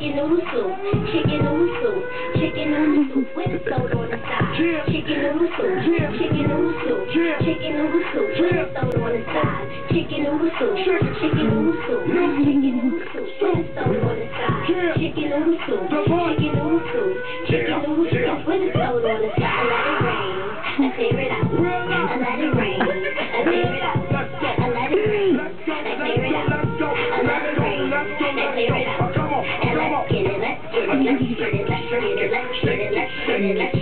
chicken noodle soup, chicken noodle soup, chicken noodle soup with a soda on the side. Chicken noodle soup, chicken noodle soup, chicken noodle soup with a soda on the side. Chicken noodle soup, chicken noodle soup, chicken noodle soup with a soda on the side. Chicken noodle soup, chicken noodle soup, chicken noodle soup with a soda on the side. I let it rain, I clear it out. I let it rain, I clear it out. I let it rain, I clear it out. I let it rain, I clear it out. And let's get it, let's get it, let's get it, let's get it, let's get it, let's get it, let's get it.